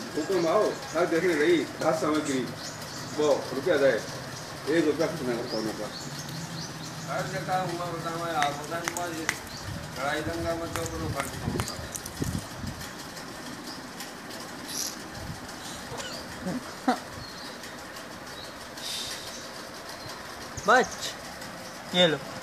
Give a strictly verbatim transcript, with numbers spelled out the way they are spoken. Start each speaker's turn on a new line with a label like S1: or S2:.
S1: हुकुम आओ हर देखने रही घास सामग्री वो रुपया दे एक रुपया कुछ नहीं करता का
S2: हर जगह हुआ बतावा आप उधर में लड़ाई दंगा में तो करो खर्च होता
S3: बच ये लो।